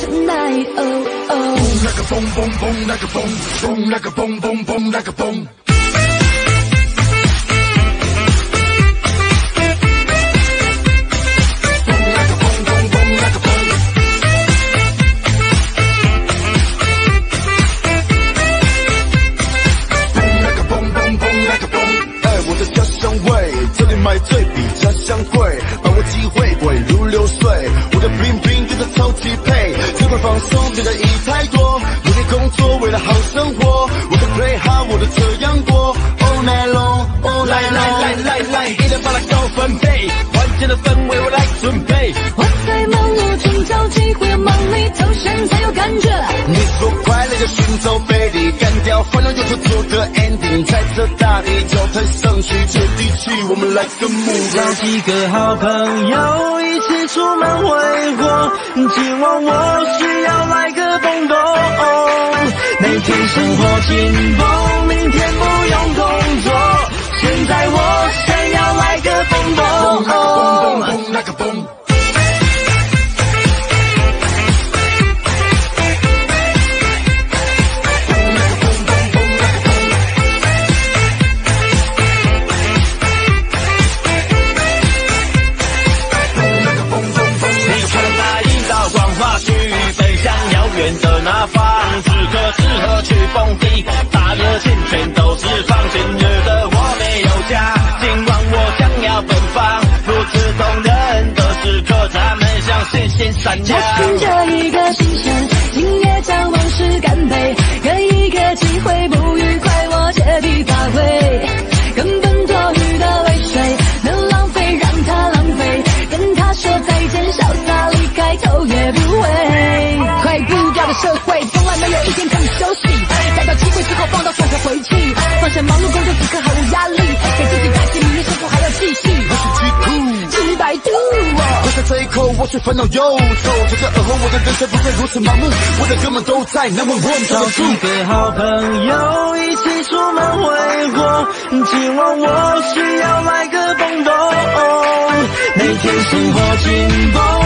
tonight. Oh oh. Boom like a boom boom boom like a boom, boom like a boom boom boom like a boom. 这里买醉比家乡贵，把握机会贵如流水。我的 bling bling 跟着超级配，这会放松变得意太多，努力工作为了好生活。我的 play hard 我的这样过 ，all night long，all night long。来，一人把它高分配，关键的氛围我来准备。 我在忙碌中找机会，忙里偷闲才有感觉。 你说快乐就寻找贝利，干掉烦恼就做个 ending， 在这大地脚踏上去接地气，我们来个目标。 找几个好朋友一起出门挥霍，今晚我需要来个蹦蹦。每天生活紧绷，明天不用工作，现在我想要来个蹦蹦。 like a boom。 的那方，此刻适合去蹦迪，大热天全都是放，今日的我没有家，今晚我想要奔放，如此动人的时刻，咱们向线线闪耀。 我凭着一个心弦，今夜将往事干杯，给一个机会，不愉快我借题发挥，根本多余的泪水能浪费让它浪费，跟他说再见，潇洒离开，头也不回。快步调的社会，从来没有一天可以休息。逮到机会之后放到手才回去，放下忙碌工作此刻毫无压力，给自己打气，明天生活还要继续。 我是极酷， 几百度， 就在这一刻，我却烦恼忧愁。从这而后，我的人生不再如此盲目，我的哥们都在，难问我找几个好朋友一起出门挥霍，今晚我需要来个蹦蹦。每天生活紧绷。